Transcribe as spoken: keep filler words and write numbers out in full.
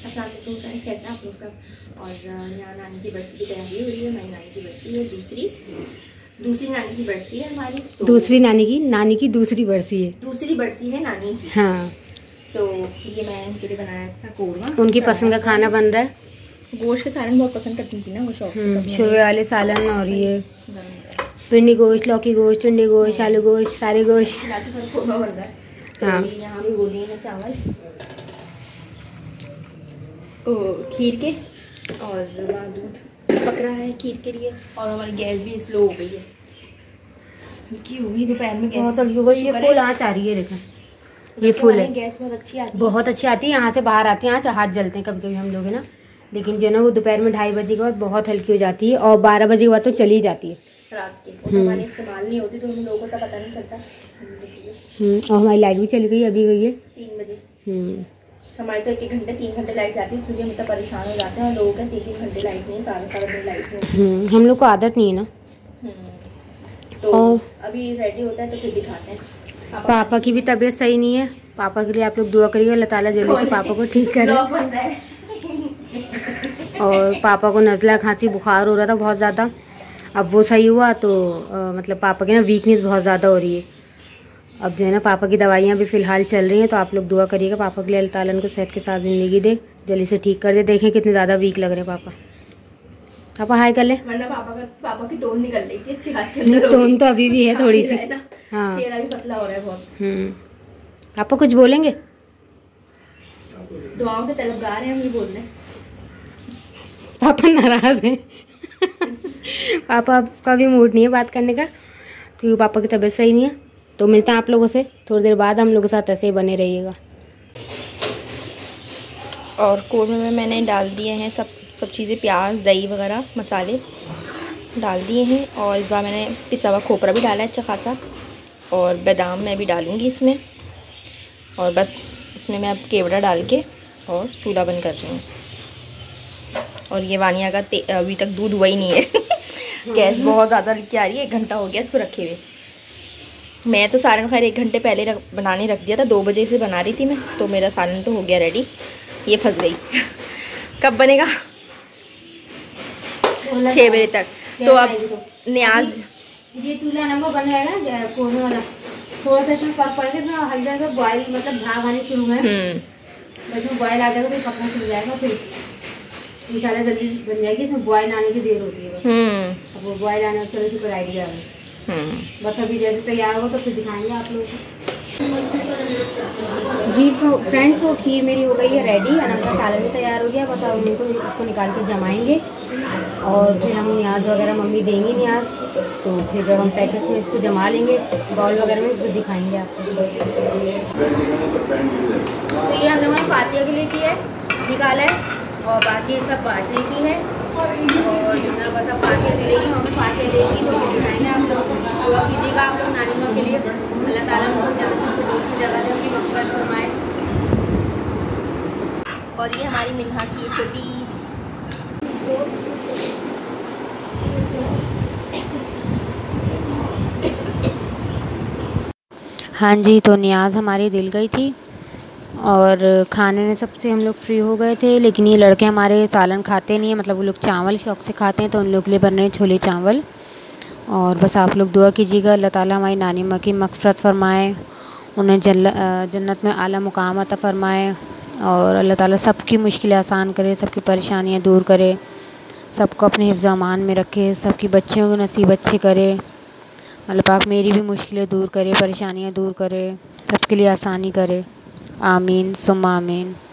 अस्सलाम वालेकुम फ्रेंड्स, कैसे हैं आप लोग सब। और यहाँ नानी की बरसी की तैयारी हो रही है। हमारी नानी की बरसी है, दूसरी दूसरी नानी की बरसी है हमारी। तो दूसरी नानी की नानी की दूसरी बरसी है दूसरी बरसी है नानी की। हाँ, तो ये मैं उनके लिए बनाया था कोरमा। उनकी पसंद का खाना बन रहा है। गोश्त के सालन बहुत पसंद करती थी ना वो, शौक से। शुरवे वाले सालन और ये भिंडी गोश्त, लौकी गोश्त, टिंडे गोश्त, आलू गोश्त, सारे गोश्त। कोरमा बन रहा है। तो हाँ, यहाँ भी बोली है चावल तो खीर के, और वहाँ दूध पक रहा है खीर के लिए। और हमारी गैस भी स्लो हो गई है, हल्की हो गई दोपहर में गैस बहुत हल्की हो गई। ये फुल आँच आ रही है, देखो ये फुल है। गैस बहुत अच्छी आती है, बहुत अच्छी आती है। यहाँ से बाहर आती है, यहाँ से हाथ जलते हैं कभी कभी हम लोग, है ना। लेकिन जो ना वो दोपहर में ढाई बजे के बाद बहुत हल्की हो जाती है, और बारह बजे के बाद तो चली जाती है रात के। और हमारे इस्तेमाल नहीं होती तो हम लोगों को तो पता नहीं चलता। और हमारी लाइट भी चली गई, अभी गई है तीन बजे। हम्म हमारे तो एक एक घंटे तीन घंटे लाइट जाती है, इसलिए हम तो परेशान हो जाते हैं। और लोगों का तीन तीन घंटे लाइट नहीं है, सारा सारा दिन लाइट नहीं। हम लोग को आदत नहीं है ना। तो अभी रेडी होता है तो फिर दिखाते हैं। पापा, पापा की भी तबीयत सही नहीं है। पापा के लिए आप लोग दुआ करिएगा, अल्लाह ताला जल्दी से पापा को ठीक करे। और पापा को नज़ला, खांसी, बुखार हो रहा था बहुत ज़्यादा। अब वो सही हुआ तो आ, मतलब पापा की ना वीकनेस बहुत ज़्यादा हो रही है। अब जो है ना पापा की दवाइयाँ भी फ़िलहाल चल रही हैं, तो आप लोग दुआ करिएगा पापा के लिए, अल्लाह ताला उनको सेहत के साथ ज़िंदगी दे, जल्दी से ठीक कर दे। देखें कितने ज़्यादा वीक लग रहे हैं पापा। पापा हाय कर ले। वरना पापा का पापा की टोन निकल रही थी अच्छी खासी। टोन तो अभी भी है थोड़ी सी। हाँ, चेहरा भी पतला हो रहा है बहुत। हम्म पापा कुछ बोलेंगे? दुआओं के तलबगार हैं हम, ये बोल रहे हैं। पापा नाराज हैं। पापा का भी मूड नहीं है बात करने का, क्योंकि पापा की तबीयत सही नहीं है। तो मिलते हैं आप लोगों से थोड़ी देर बाद। हम लोगों के साथ ऐसे ही बने रहिएगा। और कोरमे में मैंने डाल दिए हैं सब सब चीज़ें, प्याज, दही वगैरह मसाले डाल दिए हैं। और इस बार मैंने पिसा हुआ खोपरा भी डाला है अच्छा खासा, और बादाम मैं भी डालूँगी इसमें। और बस इसमें मैं अब केवड़ा डाल के और चूल्हा बंद कर रही हूँ। और ये वानिया का अभी तक दूध हुआ ही नहीं है। गैस बहुत ज़्यादा लेके आ रही है, एक घंटा हो गया इसको रखे हुए। मैं तो सालन खैर एक घंटे पहले रख, बनाने रख दिया था। दो बजे से बना रही थी मैं, तो मेरा सालन तो हो गया रेडी। ये फंस गई। कब बनेगा? छः बजे तक। तो अब न्याज ये चूल्हा नंबर बन जाएगा ना कोरमे वाला, थोड़ा सा इसमें फर्क पड़ेगा। इसमें हल्का सा बॉयल मतलब झाग आने शुरू है, बस इसमें बॉयल आ जाएगा तो पकना शुरू हो जाएगा। फिर इंशाल्लाह जल्दी बन जाएगी। इसमें बॉयल आने की देर होती है बस। अब वो बॉयल आने चलो शुक्र आइडिया है। बस अभी जैसे तैयार हो तो फिर दिखाएंगे आप लोगों को। जी तो फ्रेंड्स, तो खीर मेरी हो गई है रेडी, अनम का सालन भी तैयार हो गया। बस अब उनको इसको निकाल के जमाएंगे, और फिर हम न्याज वगैरह मम्मी देंगी न्याज। तो फिर जब हम पैकेट्स में इसको जमा लेंगे बाउल वगैरह में, फिर दिखाएंगे आपको। तो ये हम लोगों ने फातिया के लिए किया है, निकाला है, और बाकी सब बांटने की है। और बस अब फातिया दे रही मम्मी, फातिया देगी तो फिर दिखाएंगे आप लोग। दुआ कीजिएगा आप लोग नानी माँ के लिए, अल्लाह ताला उनको जगह दे, उनकी मग़फ़िरत फरमाए। और ये हमारी मिन्हा की छोटी हाँ जी, तो न्याज हमारी दिल गई थी, और खाने में सबसे हम लोग फ्री हो गए थे। लेकिन ये लड़के हमारे सालन खाते नहीं है, मतलब वो लोग चावल शौक़ से खाते हैं, तो उन लोग के लिए बन रहे हैं छोले चावल। और बस आप लोग दुआ कीजिएगा अल्लाह ताला हमारी नानी माँ की मग़फ़िरत फरमाए, उन्हें जन्नत में आला मुकाम अता फरमाए। और अल्लाह ताला सबकी मुश्किलें आसान करे, सबकी परेशानियाँ दूर करे, सबको अपने हिफ्ज़ अमान में रखे, सबकी बच्चियों को नसीब अच्छे करे। अल्लाह पाक मेरी भी मुश्किलें दूर करे, परेशानियाँ दूर करे, सबके लिए आसानी करे। आमीन सुम्मा आमीन।